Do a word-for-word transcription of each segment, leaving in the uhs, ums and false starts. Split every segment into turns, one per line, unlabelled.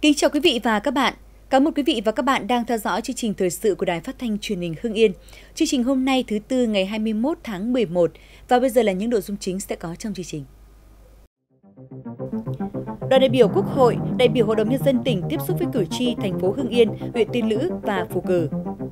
Kính chào quý vị và các bạn. Cảm ơn quý vị và các bạn đang theo dõi chương trình thời sự của Đài Phát thanh Truyền hình Hưng Yên. Chương trình hôm nay thứ Tư ngày hai mươi mốt tháng mười một và bây giờ là những nội dung chính sẽ có trong chương trình. Đoàn đại biểu Quốc hội, đại biểu Hội đồng Nhân dân tỉnh tiếp xúc với cử tri thành phố Hưng Yên, huyện Tiên Lữ và Phù Cử.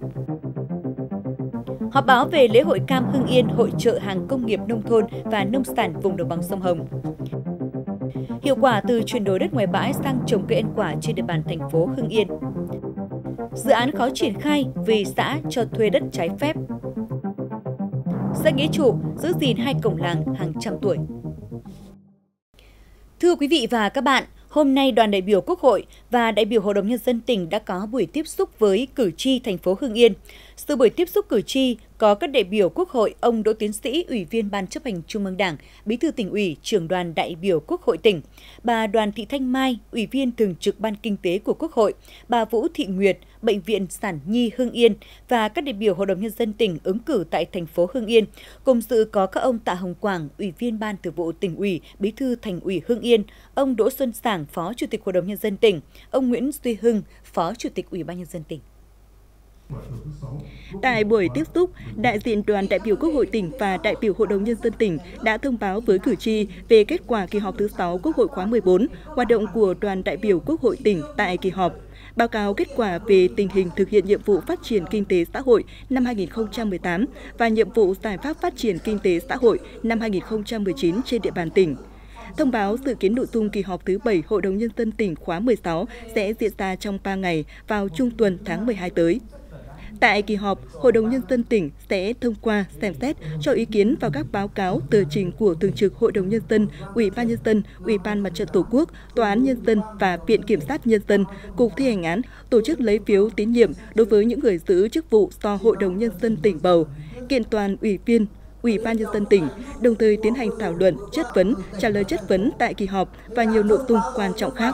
Họp báo về lễ hội cam Hưng Yên, hội chợ hàng công nghiệp nông thôn và nông sản vùng đồng bằng sông Hồng. Hiệu quả từ chuyển đổi đất ngoài bãi sang trồng cây ăn quả trên địa bàn thành phố Hưng Yên. Dự án khó triển khai vì xã cho thuê đất trái phép. Danh nghĩa chủ giữ gìn hai cổng làng hàng trăm tuổi. Thưa quý vị và các bạn, hôm nay đoàn đại biểu Quốc hội và đại biểu Hội đồng Nhân dân tỉnh đã có buổi tiếp xúc với cử tri thành phố Hưng Yên. Sự buổi tiếp xúc cử tri có các đại biểu Quốc hội, ông Đỗ Tiến Sĩ, Ủy viên Ban Chấp hành Trung ương Đảng, Bí thư Tỉnh ủy, Trưởng đoàn đại biểu Quốc hội tỉnh, bà Đoàn Thị Thanh Mai, Ủy viên Thường trực Ban Kinh tế của Quốc hội, bà Vũ Thị Nguyệt, Bệnh viện Sản Nhi Hưng Yên và các đại biểu Hội đồng Nhân dân tỉnh ứng cử tại thành phố Hưng Yên. Cùng dự có các ông Tạ Hồng Quảng, Ủy viên Ban Thường vụ Tỉnh ủy, Bí thư Thành ủy Hưng Yên, ông Đỗ Xuân Sảng, Phó Chủ tịch Hội đồng Nhân dân tỉnh, ông Nguyễn Duy Hưng, Phó Chủ tịch Ủy ban Nhân dân tỉnh.
Tại buổi tiếp xúc, đại diện đoàn đại biểu Quốc hội tỉnh và đại biểu Hội đồng Nhân dân tỉnh đã thông báo với cử tri về kết quả kỳ họp thứ sáu Quốc hội khóa mười bốn, hoạt động của đoàn đại biểu Quốc hội tỉnh tại kỳ họp, báo cáo kết quả về tình hình thực hiện nhiệm vụ phát triển kinh tế xã hội năm hai nghìn không trăm mười tám và nhiệm vụ giải pháp phát triển kinh tế xã hội năm hai nghìn không trăm mười chín trên địa bàn tỉnh. Thông báo dự kiến nội dung kỳ họp thứ bảy Hội đồng Nhân dân tỉnh khóa mười sáu sẽ diễn ra trong ba ngày vào trung tuần tháng mười hai tới. Tại kỳ họp, Hội đồng Nhân dân tỉnh sẽ thông qua, xem xét, cho ý kiến vào các báo cáo, tờ trình của Thường trực Hội đồng Nhân dân, Ủy ban Nhân dân, Ủy ban Mặt trận Tổ quốc, Tòa án Nhân dân và Viện Kiểm sát Nhân dân, Cục Thi hành án, tổ chức lấy phiếu tín nhiệm đối với những người giữ chức vụ do Hội đồng Nhân dân tỉnh bầu, kiện toàn ủy viên, Ủy ban Nhân dân tỉnh, đồng thời tiến hành thảo luận, chất vấn, trả lời chất vấn tại kỳ họp và nhiều nội dung quan trọng khác.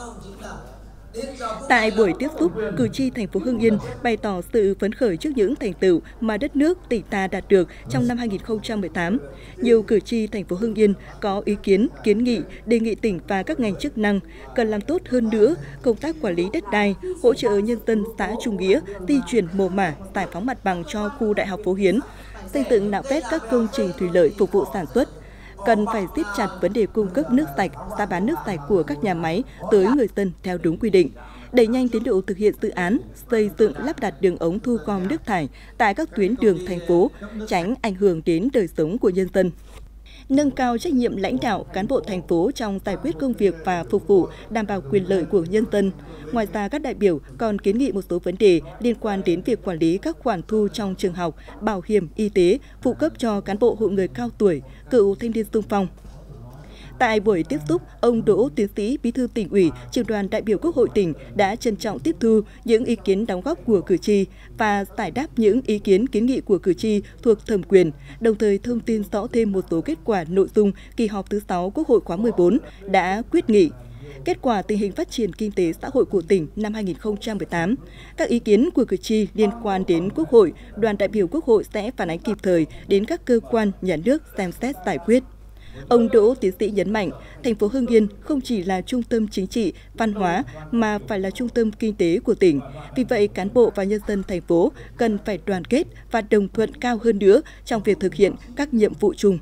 Tại buổi tiếp xúc, cử tri thành phố Hưng Yên bày tỏ sự phấn khởi trước những thành tựu mà đất nước tỉnh ta đạt được trong năm hai nghìn không trăm mười tám. Nhiều cử tri thành phố Hưng Yên có ý kiến, kiến nghị, đề nghị tỉnh và các ngành chức năng cần làm tốt hơn nữa công tác quản lý đất đai, hỗ trợ nhân dân xã Trung Nghĩa di chuyển mồ mả, giải phóng mặt bằng cho khu Đại học Phố Hiến, xây dựng nạo vét các công trình thủy lợi phục vụ sản xuất. Cần phải siết chặt vấn đề cung cấp nước sạch, giá bán nước sạch của các nhà máy tới người dân theo đúng quy định, đẩy nhanh tiến độ thực hiện dự án xây dựng lắp đặt đường ống thu gom nước thải tại các tuyến đường thành phố, tránh ảnh hưởng đến đời sống của nhân dân. Nâng cao trách nhiệm lãnh đạo cán bộ thành phố trong giải quyết công việc và phục vụ đảm bảo quyền lợi của nhân dân. Ngoài ra, các đại biểu còn kiến nghị một số vấn đề liên quan đến việc quản lý các khoản thu trong trường học, bảo hiểm y tế, phụ cấp cho cán bộ hội người cao tuổi, cựu thanh niên xung phong. Tại buổi tiếp xúc, ông Đỗ Tiến Sĩ, Bí thư Tỉnh ủy, Trưởng đoàn đại biểu Quốc hội tỉnh đã trân trọng tiếp thu những ý kiến đóng góp của cử tri và giải đáp những ý kiến kiến nghị của cử tri thuộc thẩm quyền, đồng thời thông tin rõ thêm một số kết quả nội dung kỳ họp thứ sáu Quốc hội khóa mười bốn đã quyết nghị. Kết quả tình hình phát triển kinh tế xã hội của tỉnh năm hai nghìn không trăm mười tám, các ý kiến của cử tri liên quan đến Quốc hội, đoàn đại biểu Quốc hội sẽ phản ánh kịp thời đến các cơ quan nhà nước xem xét giải quyết. Ông Đỗ Tiến Sĩ nhấn mạnh, thành phố Hưng Yên không chỉ là trung tâm chính trị, văn hóa mà phải là trung tâm kinh tế của tỉnh. Vì vậy, cán bộ và nhân dân thành phố cần phải đoàn kết và đồng thuận cao hơn nữa trong việc thực hiện các nhiệm vụ chung.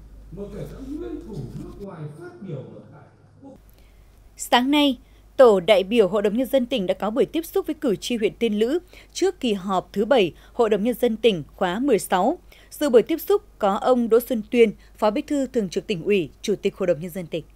Sáng nay, Tổ đại biểu Hội đồng Nhân dân tỉnh đã có buổi tiếp xúc với cử tri huyện Tiên Lữ trước kỳ họp thứ bảy Hội đồng Nhân dân tỉnh khóa mười sáu. Dự buổi tiếp xúc có ông Đỗ Xuân Tuyên, Phó Bí thư Thường trực Tỉnh ủy, Chủ tịch Hội đồng Nhân dân tỉnh.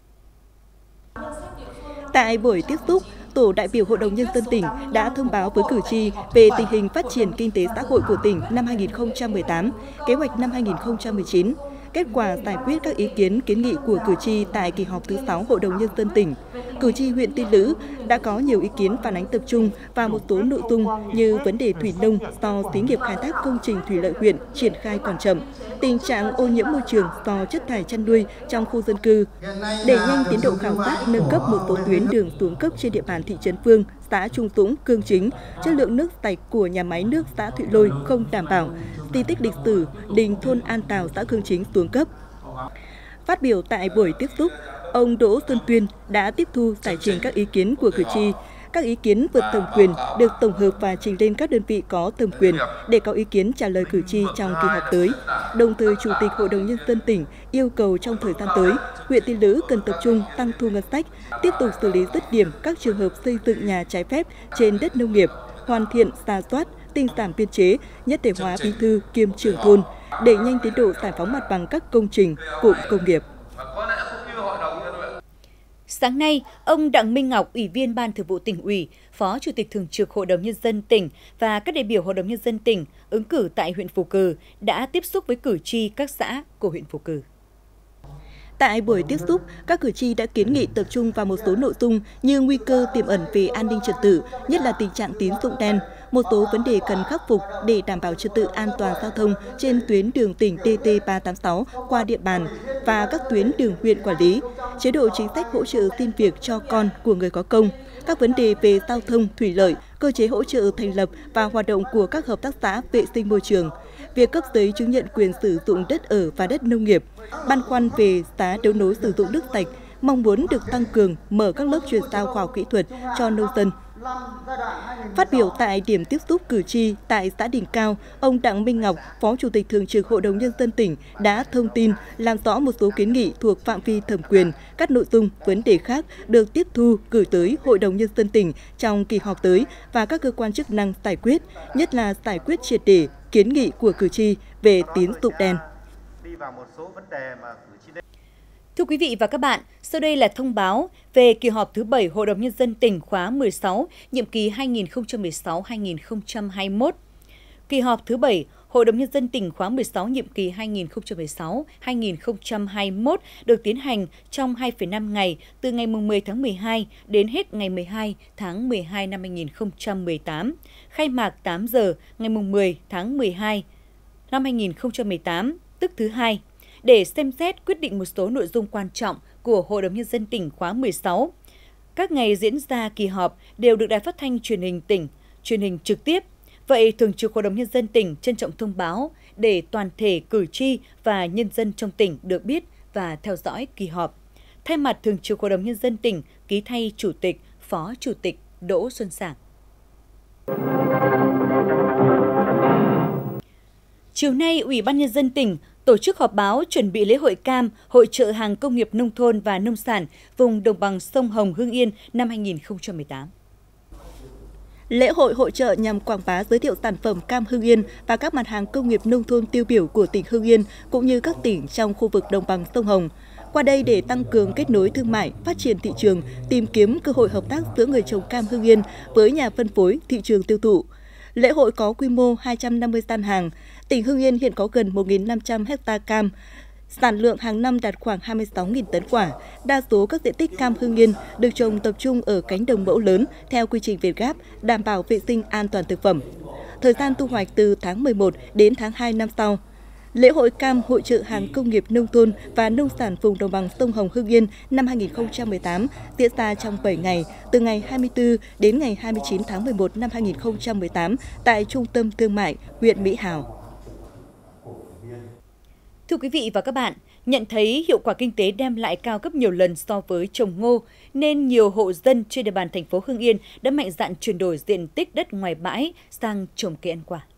Tại buổi tiếp xúc, Tổ đại biểu Hội đồng Nhân dân tỉnh đã thông báo với cử tri về tình hình phát triển kinh tế xã hội của tỉnh năm hai nghìn không trăm mười tám, kế hoạch năm hai nghìn không trăm mười chín, kết quả giải quyết các ý kiến kiến nghị của cử tri tại kỳ họp thứ sáu Hội đồng Nhân dân tỉnh. Cử tri huyện Tiên Lữ đã có nhiều ý kiến phản ánh tập trung vào một số nội dung như vấn đề thủy nông do xí nghiệp khai thác công trình thủy lợi huyện triển khai còn chậm, tình trạng ô nhiễm môi trường do chất thải chăn nuôi trong khu dân cư, đẩy nhanh tiến độ khảo sát nâng cấp một số tuyến đường xuống cấp trên địa bàn thị trấn Phương, xã Trung Dũng, Cương Chính, chất lượng nước sạch của nhà máy nước xã Thụy Lôi không đảm bảo, di tích lịch sử đình thôn An Tào, xã Cương Chính xuống cấp. Phát biểu tại buổi tiếp xúc, ông Đỗ Xuân Tuyên đã tiếp thu giải trình các ý kiến của cử tri. Các ý kiến vượt thẩm quyền được tổng hợp và trình lên các đơn vị có thẩm quyền để có ý kiến trả lời cử tri trong kỳ họp tới. Đồng thời, Chủ tịch Hội đồng Nhân dân tỉnh yêu cầu trong thời gian tới, huyện Tiên Lữ cần tập trung tăng thu ngân sách, tiếp tục xử lý dứt điểm các trường hợp xây dựng nhà trái phép trên đất nông nghiệp, hoàn thiện, rà soát, tinh giản biên chế, nhất thể hóa bí thư kiêm trưởng thôn, đẩy nhanh tiến độ giải phóng mặt bằng các công trình, cụm công nghiệp.
Sáng nay, ông Đặng Minh Ngọc, Ủy viên Ban Thường vụ Tỉnh ủy, Phó Chủ tịch Thường trực Hội đồng Nhân dân tỉnh và các đại biểu Hội đồng Nhân dân tỉnh ứng cử tại huyện Phù Cử đã tiếp xúc với cử tri các xã của huyện Phù Cử.
Tại buổi tiếp xúc, các cử tri đã kiến nghị tập trung vào một số nội dung như nguy cơ tiềm ẩn về an ninh trật tự, nhất là tình trạng tín dụng đen, một số vấn đề cần khắc phục để đảm bảo trật tự an toàn giao thông trên tuyến đường tỉnh T T ba tám sáu qua địa bàn và các tuyến đường huyện quản lý, chế độ chính sách hỗ trợ xin việc cho con của người có công, các vấn đề về giao thông, thủy lợi, cơ chế hỗ trợ thành lập và hoạt động của các hợp tác xã vệ sinh môi trường, việc cấp giấy chứng nhận quyền sử dụng đất ở và đất nông nghiệp, băn khoăn về giá đấu nối sử dụng nước sạch, mong muốn được tăng cường mở các lớp chuyển giao khoa học kỹ thuật cho nông dân. Phát biểu tại điểm tiếp xúc cử tri tại xã Đình Cao, ông Đặng Minh Ngọc, Phó Chủ tịch Thường trực Hội đồng Nhân dân tỉnh đã thông tin làm rõ một số kiến nghị thuộc phạm vi thẩm quyền, các nội dung, vấn đề khác được tiếp thu gửi tới Hội đồng Nhân dân tỉnh trong kỳ họp tới và các cơ quan chức năng giải quyết, nhất là giải quyết triệt để kiến nghị của cử tri về tín dụng đen.
Thưa quý vị và các bạn, sau đây là thông báo về kỳ họp thứ bảy Hội đồng Nhân dân tỉnh khóa mười sáu, nhiệm kỳ hai nghìn không trăm mười sáu đến hai nghìn không trăm hai mươi mốt. Kỳ họp thứ bảy Hội đồng Nhân dân tỉnh khóa mười sáu, nhiệm kỳ hai nghìn không trăm mười sáu đến hai nghìn không trăm hai mươi mốt được tiến hành trong hai phẩy năm ngày, từ ngày mười tháng mười hai đến hết ngày mười hai tháng mười hai năm hai nghìn không trăm mười tám. Khai mạc tám giờ ngày mười tháng mười hai năm hai nghìn không trăm mười tám, tức thứ hai, để xem xét quyết định một số nội dung quan trọng của Hội đồng Nhân dân tỉnh khóa mười sáu. Các ngày diễn ra kỳ họp đều được Đài Phát thanh Truyền hình tỉnh truyền hình trực tiếp. Vậy, Thường trực Hội đồng Nhân dân tỉnh trân trọng thông báo để toàn thể cử tri và nhân dân trong tỉnh được biết và theo dõi kỳ họp. Thay mặt Thường trực Hội đồng Nhân dân tỉnh, ký thay Chủ tịch, Phó Chủ tịch Đỗ Xuân Sảng. Chiều nay, Ủy ban Nhân dân tỉnh tổ chức họp báo chuẩn bị lễ hội cam, hội chợ hàng công nghiệp nông thôn và nông sản vùng đồng bằng sông Hồng Hưng Yên năm hai nghìn không trăm mười tám.
Lễ hội hội chợ nhằm quảng bá giới thiệu sản phẩm cam Hưng Yên và các mặt hàng công nghiệp nông thôn tiêu biểu của tỉnh Hưng Yên cũng như các tỉnh trong khu vực đồng bằng sông Hồng. Qua đây để tăng cường kết nối thương mại, phát triển thị trường, tìm kiếm cơ hội hợp tác giữa người trồng cam Hưng Yên với nhà phân phối, thị trường tiêu thụ. Lễ hội có quy mô hai trăm năm mươi gian hàng. Tỉnh Hưng Yên hiện có gần một nghìn năm trăm ha cam. Sản lượng hàng năm đạt khoảng hai mươi sáu nghìn tấn quả. Đa số các diện tích cam Hưng Yên được trồng tập trung ở cánh đồng mẫu lớn theo quy trình Việt Gáp, đảm bảo vệ sinh an toàn thực phẩm. Thời gian thu hoạch từ tháng mười một đến tháng hai năm sau. Lễ hội cam hội chợ hàng công nghiệp nông thôn và nông sản vùng đồng bằng sông Hồng Hưng Yên năm hai nghìn không trăm mười tám diễn ra trong bảy ngày, từ ngày hai mươi tư đến ngày hai mươi chín tháng mười một năm hai nghìn không trăm mười tám tại Trung tâm Thương mại huyện Mỹ Hào.
Thưa quý vị và các bạn, nhận thấy hiệu quả kinh tế đem lại cao gấp nhiều lần so với trồng ngô, nên nhiều hộ dân trên địa bàn thành phố Hưng Yên đã mạnh dạn chuyển đổi diện tích đất ngoài bãi sang trồng cây ăn quả.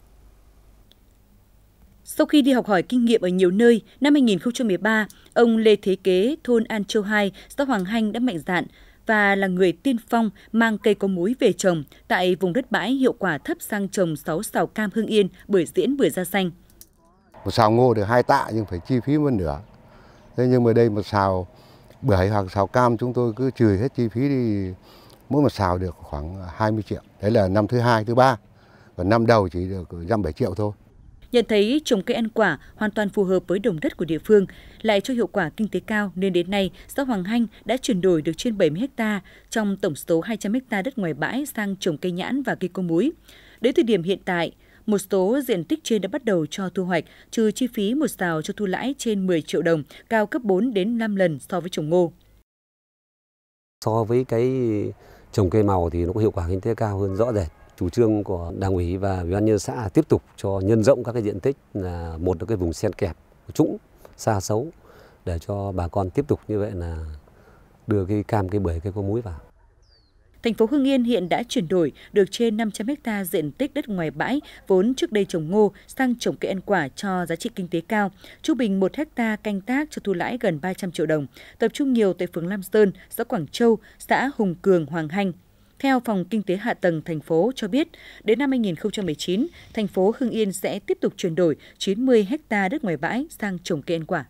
Sau khi đi học hỏi kinh nghiệm ở nhiều nơi, năm hai nghìn không trăm mười ba, ông Lê Thế Kế, thôn An Châu hai, xã Hoàng Hanh đã mạnh dạn và là người tiên phong mang cây có múi về trồng tại vùng đất bãi hiệu quả thấp sang trồng sáu sào cam Hưng Yên, bưởi diễn, bưởi da xanh.
Một sào ngô được hai tạ nhưng phải chi phí một nửa. Thế nhưng mà đây một sào bưởi hoặc sào cam chúng tôi cứ trừ hết chi phí đi, mỗi một sào được khoảng hai mươi triệu. Đấy là năm thứ hai, thứ ba. Còn năm đầu chỉ được dăm bảy triệu thôi.
Nhận thấy trồng cây ăn quả hoàn toàn phù hợp với đồng đất của địa phương, lại cho hiệu quả kinh tế cao nên đến nay xã Hoàng Hanh đã chuyển đổi được trên bảy mươi ha trong tổng số hai trăm ha đất ngoài bãi sang trồng cây nhãn và cây có múi. Đến thời điểm hiện tại, một số diện tích trên đã bắt đầu cho thu hoạch, trừ chi phí một sào cho thu lãi trên mười triệu đồng, cao gấp bốn đến năm lần so với trồng ngô.
So với cái trồng cây màu thì nó có hiệu quả kinh tế cao hơn rõ rệt. Chủ trương của Đảng ủy và Ủy ban nhân dân xã tiếp tục cho nhân rộng các cái diện tích, là một là cái vùng sen kẹp, trũng, xa xấu để cho bà con tiếp tục như vậy là đưa cái cam, cây bưởi, cây có múi vào.
Thành phố Hưng Yên hiện đã chuyển đổi được trên năm trăm héc ta diện tích đất ngoài bãi vốn trước đây trồng ngô sang trồng cây ăn quả cho giá trị kinh tế cao. Trung bình một héc ta canh tác cho thu lãi gần ba trăm triệu đồng, tập trung nhiều tại phường Lam Sơn, xã Quảng Châu, xã Hùng Cường, Hoàng Hanh. Theo Phòng Kinh tế Hạ tầng thành phố cho biết, đến năm hai nghìn không trăm mười chín, thành phố Hưng Yên sẽ tiếp tục chuyển đổi chín mươi héc ta đất ngoài bãi sang trồng cây ăn quả.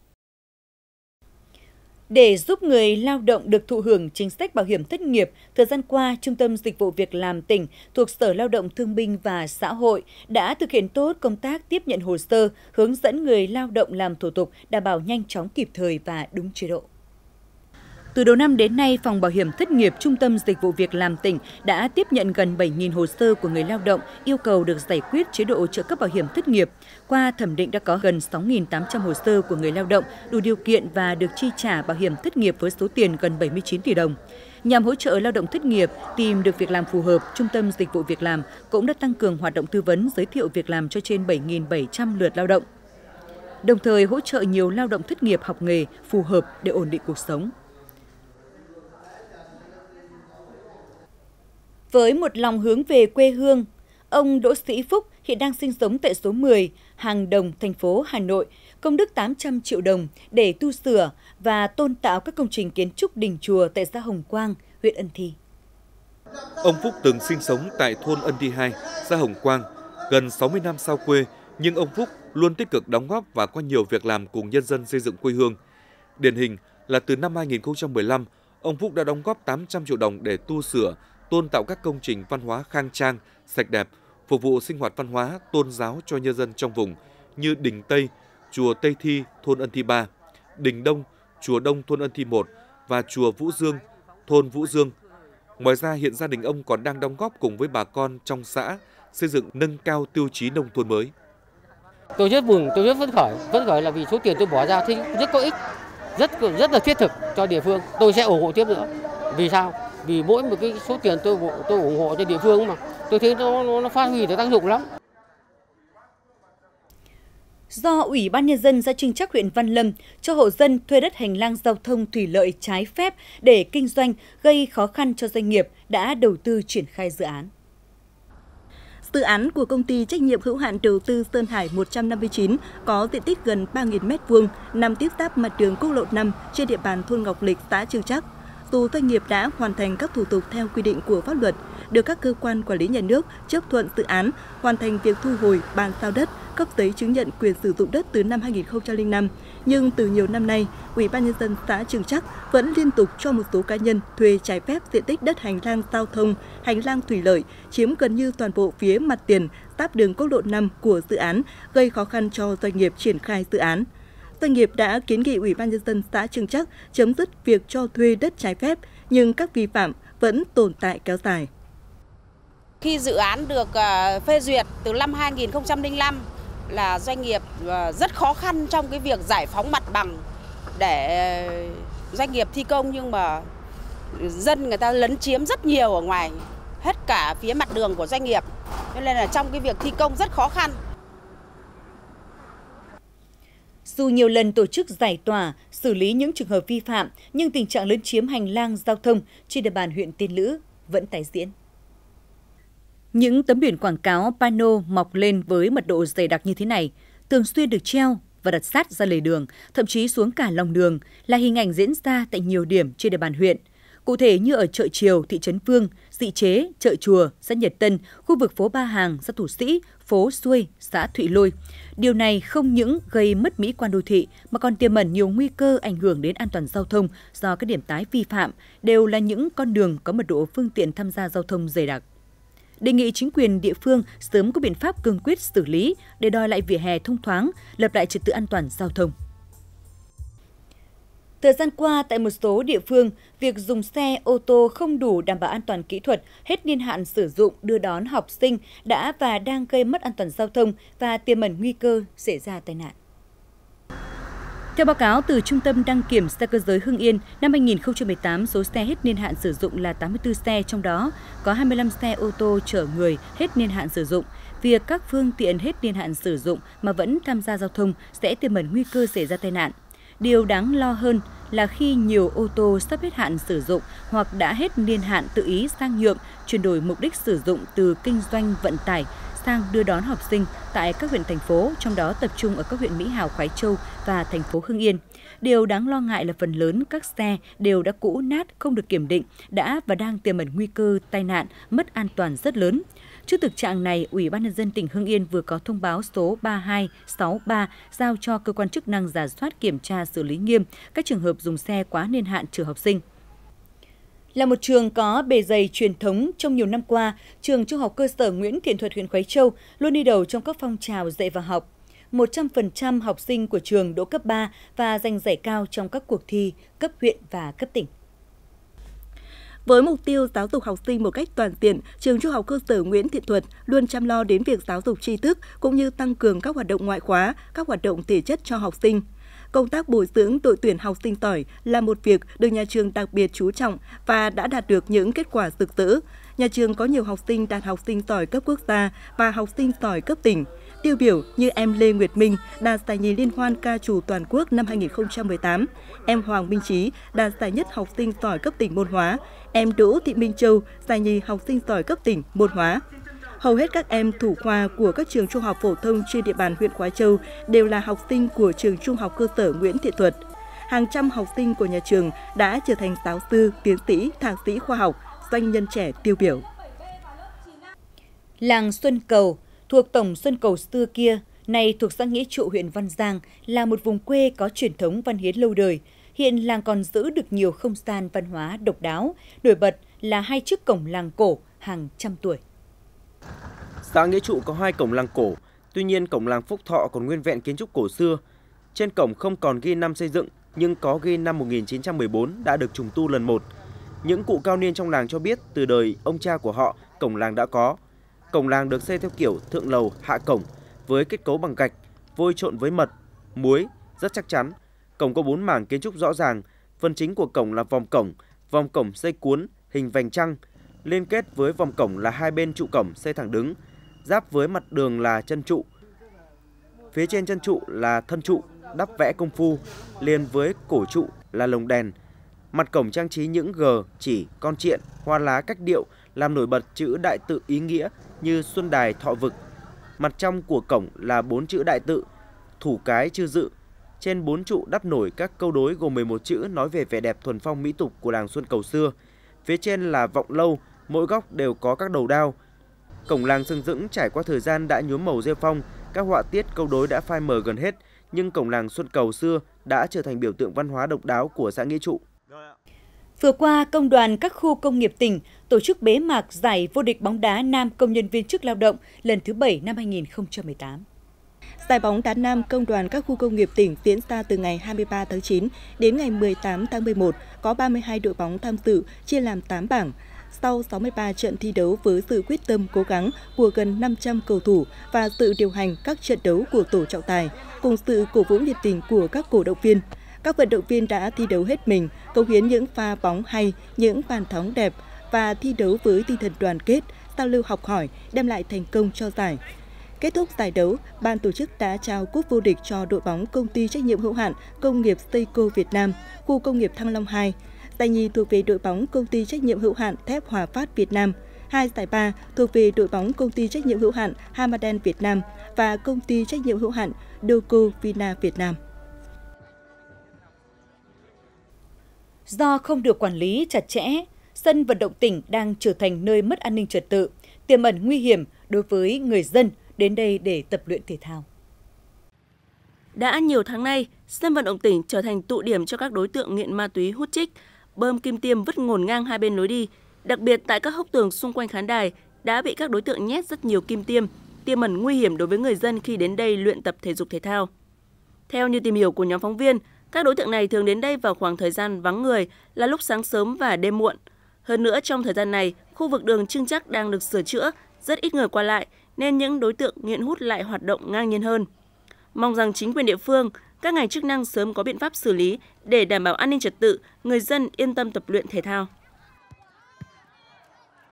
Để giúp người lao động được thụ hưởng chính sách bảo hiểm thất nghiệp, thời gian qua, Trung tâm Dịch vụ Việc làm tỉnh thuộc Sở Lao động Thương binh và Xã hội đã thực hiện tốt công tác tiếp nhận hồ sơ, hướng dẫn người lao động làm thủ tục đảm bảo nhanh chóng, kịp thời và đúng chế độ. Từ đầu năm đến nay, Phòng Bảo hiểm Thất nghiệp Trung tâm Dịch vụ Việc làm tỉnh đã tiếp nhận gần bảy nghìn hồ sơ của người lao động yêu cầu được giải quyết chế độ trợ cấp bảo hiểm thất nghiệp. Qua thẩm định đã có gần sáu nghìn tám trăm hồ sơ của người lao động đủ điều kiện và được chi trả bảo hiểm thất nghiệp với số tiền gần bảy mươi chín tỷ đồng. Nhằm hỗ trợ lao động thất nghiệp tìm được việc làm phù hợp, Trung tâm Dịch vụ Việc làm cũng đã tăng cường hoạt động tư vấn giới thiệu việc làm cho trên bảy nghìn bảy trăm lượt lao động, đồng thời hỗ trợ nhiều lao động thất nghiệp học nghề phù hợp để ổn định cuộc sống. Với một lòng hướng về quê hương, ông Đỗ Sĩ Phúc hiện đang sinh sống tại số mười Hàng Đồng, thành phố Hà Nội, công đức tám trăm triệu đồng để tu sửa và tôn tạo các công trình kiến trúc đình chùa tại xã Hồng Quang, huyện Ân Thi.
Ông Phúc từng sinh sống tại thôn Ân Thi hai, xã Hồng Quang, gần sáu mươi năm sau quê, nhưng ông Phúc luôn tích cực đóng góp và có nhiều việc làm cùng nhân dân xây dựng quê hương. Điển hình là từ năm hai nghìn không trăm mười lăm, ông Phúc đã đóng góp tám trăm triệu đồng để tu sửa, tôn tạo các công trình văn hóa khang trang, sạch đẹp, phục vụ sinh hoạt văn hóa, tôn giáo cho nhân dân trong vùng như Đình Tây, chùa Tây Thi, thôn Ân Thi ba, Đình Đông, chùa Đông, thôn Ân Thi một và chùa Vũ Dương, thôn Vũ Dương. Ngoài ra, hiện gia đình ông còn đang đóng góp cùng với bà con trong xã xây dựng nâng cao tiêu chí nông thôn mới.
Tôi rất mừng, tôi rất phấn khởi, phấn khởi là vì số tiền tôi bỏ ra thì rất có ích, rất rất là thiết thực cho địa phương. Tôi sẽ ủng hộ tiếp nữa. Vì sao? Vì mỗi một cái số tiền tôi tôi ủng hộ cho địa phương mà tôi thấy nó nó, nó phát huy được tác dụng lắm.
Do Ủy ban Nhân dân xã Trưng Trắc, huyện Văn Lâm cho hộ dân thuê đất hành lang giao thông thủy lợi trái phép để kinh doanh gây khó khăn cho doanh nghiệp đã đầu tư triển khai dự án.
Dự án của công ty trách nhiệm hữu hạn đầu tư Sơn Hải một trăm năm mươi chín có diện tích gần ba nghìn mét vuông, nằm tiếp giáp mặt đường quốc lộ năm trên địa bàn thôn Ngọc Lịch, xã Trưng Trắc. Dù doanh nghiệp đã hoàn thành các thủ tục theo quy định của pháp luật, được các cơ quan quản lý nhà nước chấp thuận dự án, hoàn thành việc thu hồi, bàn giao đất, cấp giấy chứng nhận quyền sử dụng đất từ năm hai nghìn không trăm lẻ năm, nhưng từ nhiều năm nay, Ủy ban Nhân dân xã Trưng Trắc vẫn liên tục cho một số cá nhân thuê trái phép diện tích đất hành lang giao thông, hành lang thủy lợi, chiếm gần như toàn bộ phía mặt tiền, giáp đường quốc lộ năm của dự án, gây khó khăn cho doanh nghiệp triển khai dự án. Doanh nghiệp đã kiến nghị Ủy ban Nhân dân xã Trưng Trắc chấm dứt việc cho thuê đất trái phép, nhưng các vi phạm vẫn tồn tại kéo dài.
Khi dự án được phê duyệt từ năm hai nghìn không trăm lẻ năm là doanh nghiệp rất khó khăn trong cái việc giải phóng mặt bằng để doanh nghiệp thi công, nhưng mà dân người ta lấn chiếm rất nhiều ở ngoài, hết cả phía mặt đường của doanh nghiệp, nên là trong cái việc thi công rất khó khăn.
Dù nhiều lần tổ chức giải tỏa, xử lý những trường hợp vi phạm, nhưng tình trạng lấn chiếm hành lang giao thông trên địa bàn huyện Tiên Lữ vẫn tái diễn. Những tấm biển quảng cáo pano mọc lên với mật độ dày đặc như thế này, thường xuyên được treo và đặt sát ra lề đường, thậm chí xuống cả lòng đường, là hình ảnh diễn ra tại nhiều điểm trên địa bàn huyện. Cụ thể như ở chợ Triều, thị trấn Phương, Dị Chế, chợ Chùa, xã Nhật Tân, khu vực phố Ba Hàng, xã Thủ Sĩ, phố Xuôi, xã Thụy Lôi. Điều này không những gây mất mỹ quan đô thị mà còn tiềm ẩn nhiều nguy cơ ảnh hưởng đến an toàn giao thông do các điểm tái vi phạm đều là những con đường có mật độ phương tiện tham gia giao thông dày đặc. Đề nghị chính quyền địa phương sớm có biện pháp cương quyết xử lý để đòi lại vỉa hè thông thoáng, lập lại trật tự an toàn giao thông. Thời gian qua, tại một số địa phương, việc dùng xe ô tô không đủ đảm bảo an toàn kỹ thuật, hết niên hạn sử dụng đưa đón học sinh đã và đang gây mất an toàn giao thông và tiềm ẩn nguy cơ xảy ra tai nạn. Theo báo cáo từ Trung tâm Đăng kiểm xe cơ giới Hưng Yên, năm hai nghìn không trăm mười tám, số xe hết niên hạn sử dụng là tám mươi tư xe, trong đó có hai mươi lăm xe ô tô chở người hết niên hạn sử dụng. Việc các phương tiện hết niên hạn sử dụng mà vẫn tham gia giao thông sẽ tiềm ẩn nguy cơ xảy ra tai nạn. Điều đáng lo hơn là khi nhiều ô tô sắp hết hạn sử dụng hoặc đã hết niên hạn tự ý sang nhượng, chuyển đổi mục đích sử dụng từ kinh doanh vận tải sang đưa đón học sinh tại các huyện, thành phố, trong đó tập trung ở các huyện Mỹ Hào, Khoái Châu và thành phố Hưng Yên. Điều đáng lo ngại là phần lớn các xe đều đã cũ nát, không được kiểm định, đã và đang tiềm ẩn nguy cơ tai nạn, mất an toàn rất lớn. Trước thực trạng này, Ủy ban Nhân dân tỉnh Hưng Yên vừa có thông báo số ba hai sáu ba giao cho cơ quan chức năng rà soát, kiểm tra, xử lý nghiêm các trường hợp dùng xe quá niên hạn chở học sinh. Là một trường có bề dày truyền thống trong nhiều năm qua, trường Trung học cơ sở Nguyễn Thiện Thuật, huyện Khoái Châu luôn đi đầu trong các phong trào dạy và học. một trăm phần trăm học sinh của trường đỗ cấp ba và giành giải cao trong các cuộc thi cấp huyện và cấp tỉnh.
Với mục tiêu giáo dục học sinh một cách toàn diện, trường Trung học cơ sở Nguyễn Thiện Thuật luôn chăm lo đến việc giáo dục tri thức cũng như tăng cường các hoạt động ngoại khóa, các hoạt động thể chất cho học sinh. Công tác bồi dưỡng đội tuyển học sinh giỏi là một việc được nhà trường đặc biệt chú trọng và đã đạt được những kết quả rực rỡ. Nhà trường có nhiều học sinh đạt học sinh giỏi cấp quốc gia và học sinh giỏi cấp tỉnh. Tiêu biểu như em Lê Nguyệt Minh đạt giải nhì liên hoan ca trù toàn quốc năm hai nghìn không trăm mười tám, em Hoàng Minh Trí đạt giải nhất học sinh giỏi cấp tỉnh môn hóa, em Đỗ Thị Minh Châu giải nhì học sinh giỏi cấp tỉnh môn hóa. Hầu hết các em thủ khoa của các trường trung học phổ thông trên địa bàn huyện Khoái Châu đều là học sinh của trường Trung học cơ sở Nguyễn Thiện Thuật. Hàng trăm học sinh của nhà trường đã trở thành giáo sư, tiến sĩ, thạc sĩ khoa học, doanh nhân trẻ tiêu biểu.
Làng Xuân Cầu thuộc Tổng Xuân Cầu xưa kia, nay thuộc xã Nghĩa Trụ, huyện Văn Giang, là một vùng quê có truyền thống văn hiến lâu đời. Hiện làng còn giữ được nhiều không gian văn hóa độc đáo, nổi bật là hai chiếc cổng làng cổ hàng trăm tuổi.
Xã Nghĩa Trụ có hai cổng làng cổ, tuy nhiên cổng làng Phúc Thọ còn nguyên vẹn kiến trúc cổ xưa. Trên cổng không còn ghi năm xây dựng, nhưng có ghi năm một nghìn chín trăm mười bốn đã được trùng tu lần một. Những cụ cao niên trong làng cho biết từ đời ông cha của họ, cổng làng đã có. Cổng làng được xây theo kiểu thượng lầu hạ cổng với kết cấu bằng gạch, vôi trộn với mật, muối, rất chắc chắn. Cổng có bốn mảng kiến trúc rõ ràng, phần chính của cổng là vòng cổng, vòng cổng xây cuốn hình vành trăng, liên kết với vòng cổng là hai bên trụ cổng xây thẳng đứng, giáp với mặt đường là chân trụ. Phía trên chân trụ là thân trụ, đắp vẽ công phu, liền với cổ trụ là lồng đèn. Mặt cổng trang trí những gờ, chỉ, con triện, hoa lá cách điệu làm nổi bật chữ đại tự ý nghĩa như Xuân Đài Thọ Vực. Mặt trong của cổng là bốn chữ đại tự, thủ cái chư dự. Trên bốn trụ đắp nổi các câu đối gồm mười một chữ nói về vẻ đẹp thuần phong mỹ tục của làng Xuân Cầu xưa. Phía trên là vọng lâu, mỗi góc đều có các đầu đao. Cổng làng sừng sững trải qua thời gian đã nhuốm màu rêu phong, các họa tiết câu đối đã phai mờ gần hết, nhưng cổng làng Xuân Cầu xưa đã trở thành biểu tượng văn hóa độc đáo của xã Nghĩa Trụ.
Vừa qua, Công đoàn các khu công nghiệp tỉnh tổ chức bế mạc giải vô địch bóng đá nam công nhân viên chức lao động lần thứ bảy năm hai nghìn không trăm mười tám.
Giải bóng đá nam công đoàn các khu công nghiệp tỉnh diễn ra từ ngày hai mươi ba tháng chín đến ngày mười tám tháng mười một, có ba mươi hai đội bóng tham dự, chia làm tám bảng. Sau sáu mươi ba trận thi đấu với sự quyết tâm cố gắng của gần năm trăm cầu thủ và sự điều hành các trận đấu của tổ trọng tài, cùng sự cổ vũ nhiệt tình của các cổ động viên, các vận động viên đã thi đấu hết mình, cống hiến những pha bóng hay, những bàn thắng đẹp và thi đấu với tinh thần đoàn kết, giao lưu học hỏi, đem lại thành công cho giải. Kết thúc giải đấu, ban tổ chức đã trao cúp vô địch cho đội bóng Công ty trách nhiệm hữu hạn Công nghiệp Seiko Việt Nam, khu công nghiệp Thăng Long hai. Giải nhì thuộc về đội bóng Công ty trách nhiệm hữu hạn Thép Hòa Phát Việt Nam. Hai giải ba thuộc về đội bóng Công ty trách nhiệm hữu hạn Hamaden Việt Nam và Công ty trách nhiệm hữu hạn Doco Vina Việt Nam.
Do không được quản lý chặt chẽ, sân vận động tỉnh đang trở thành nơi mất an ninh trật tự, tiềm ẩn nguy hiểm đối với người dân đến đây để tập luyện thể thao.
Đã nhiều tháng nay, sân vận động tỉnh trở thành tụ điểm cho các đối tượng nghiện ma túy hút chích, bơm kim tiêm vứt ngổn ngang hai bên lối đi. Đặc biệt tại các hốc tường xung quanh khán đài đã bị các đối tượng nhét rất nhiều kim tiêm, tiềm ẩn nguy hiểm đối với người dân khi đến đây luyện tập thể dục thể thao. Theo như tìm hiểu của nhóm phóng viên, các đối tượng này thường đến đây vào khoảng thời gian vắng người là lúc sáng sớm và đêm muộn. Hơn nữa, trong thời gian này, khu vực đường Trưng Trắc đang được sửa chữa, rất ít người qua lại, nên những đối tượng nghiện hút lại hoạt động ngang nhiên hơn. Mong rằng chính quyền địa phương, các ngành chức năng sớm có biện pháp xử lý để đảm bảo an ninh trật tự, người dân yên tâm tập luyện thể thao.